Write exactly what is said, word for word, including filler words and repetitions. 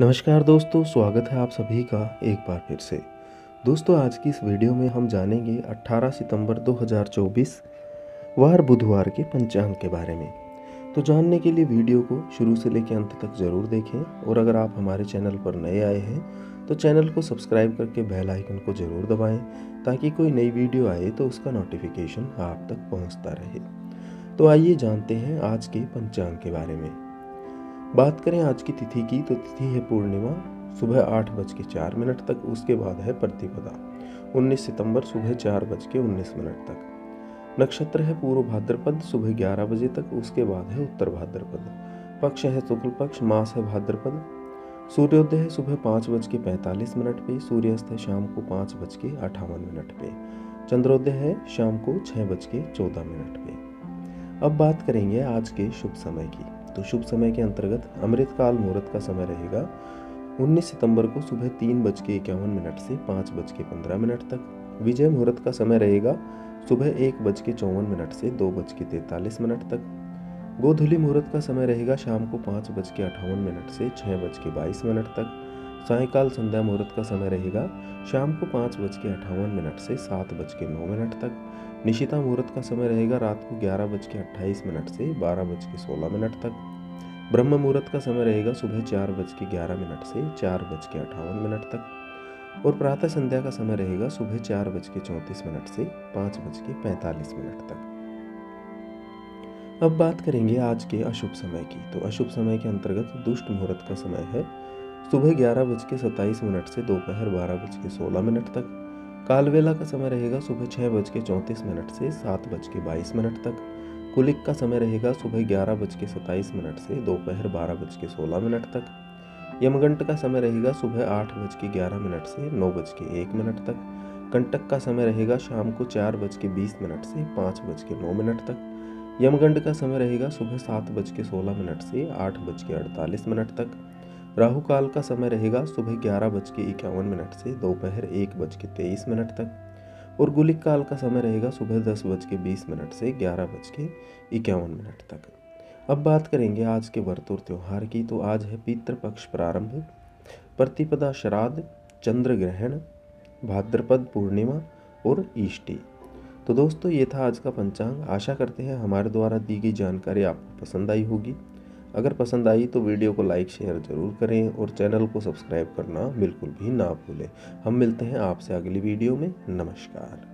नमस्कार दोस्तों, स्वागत है आप सभी का एक बार फिर से। दोस्तों, आज की इस वीडियो में हम जानेंगे अठारह सितंबर दो हज़ार चौबीस वार बुधवार के पंचांग के बारे में। तो जानने के लिए वीडियो को शुरू से लेकर अंत तक ज़रूर देखें और अगर आप हमारे चैनल पर नए आए हैं तो चैनल को सब्सक्राइब करके बेल आइकन को ज़रूर दबाएं ताकि कोई नई वीडियो आए तो उसका नोटिफिकेशन आप तक पहुँचता रहे। तो आइए जानते हैं आज के पंचांग के बारे में। बात करें आज की तिथि की तो तिथि है पूर्णिमा, सुबह आठ बज के चार मिनट तक। उसके बाद है प्रतिपदा, उन्नीस सितंबर सुबह चार बज के उन्नीस मिनट तक। नक्षत्र है पूर्व भाद्रपद, सुबह ग्यारह बजे तक। उसके बाद है उत्तर भाद्रपद। पक्ष है शुक्ल पक्ष, मास है भाद्रपद। सूर्योदय है सुबह पाँच बज के पैंतालीस मिनट पे। सूर्यास्त है शाम को पाँच बज के अट्ठावन मिनट पे। चंद्रोदय है शाम को छः बज के चौदह मिनट पे। अब बात करेंगे आज के शुभ समय की। तो शुभ समय के अंतर्गत अमृतकाल मुहूर्त का समय रहेगा उन्नीस सितंबर को सुबह तीन बज के इक्यावन मिनट से पाँच बज के पंद्रह मिनट तक। विजय मुहूर्त का समय रहेगा सुबह एक बज के चौवन मिनट से दो बज के तैंतालीस मिनट तक। गोधूली मुहूर्त का समय रहेगा शाम को पाँच बज के अट्ठावन मिनट से छः बज के बाईस मिनट तक। सायंकाल संध्या मुहूर्त का समय रहेगा शाम को पाँच बज के अट्ठावन मिनट से सात बज के नौ मिनट तक। निशिता मुहूर्त का समय रहेगा रात को ग्यारह बज के अट्ठाईस मिनट से बारह बज के सोलह मिनट तक। ब्रह्म मुहूर्त का समय रहेगा सुबह चार बज के ग्यारह मिनट से चार बज के अट्ठावन मिनट तक। और प्रातः संध्या का समय रहेगा सुबह चार बज के चौंतीस मिनट से पाँच बज के पैंतालीस मिनट तक। अब बात करेंगे आज के अशुभ समय की। तो अशुभ समय के अंतर्गत दुष्ट मुहूर्त का समय है सुबह ग्यारह बज के सत्ताईस मिनट से दोपहर बारह बज के सोलह मिनट तक। कालवेला का समय रहेगा सुबह छः बज के चौंतीस मिनट से सात बज के बाईस मिनट तक। कुलिक का समय रहेगा सुबह ग्यारह बज के सत्ताईस मिनट से दोपहर बारह बज के सोलह मिनट तक। यमगंट का समय रहेगा सुबह आठ बज के ग्यारह मिनट से नौ बज के एक मिनट तक। कंटक का समय रहेगा शाम को चार बज के बीस मिनट से पाँच बज के नौ मिनट तक। यमगंड का समय रहेगा सुबह सात बज के सोलह मिनट से आठ बज के अड़तालीस मिनट तक। राहु काल का समय रहेगा सुबह ग्यारह बज के इक्यावन मिनट से दोपहर एक बज के तेईस मिनट तक। और गुलिक काल का समय रहेगा सुबह दस बज के बीस मिनट से ग्यारह बज के इक्यावन मिनट तक। अब बात करेंगे आज के व्रत और त्यौहार की। तो आज है पितृपक्ष प्रारंभ, प्रतिपदा श्राद्ध, चंद्र ग्रहण, भाद्रपद पूर्णिमा और ईष्टि। तो दोस्तों, ये था आज का पंचांग। आशा करते हैं हमारे द्वारा दी गई जानकारी आपको पसंद आई होगी। अगर पसंद आई तो वीडियो को लाइक शेयर ज़रूर करें और चैनल को सब्सक्राइब करना बिल्कुल भी ना भूलें। हम मिलते हैं आपसे अगली वीडियो में। नमस्कार।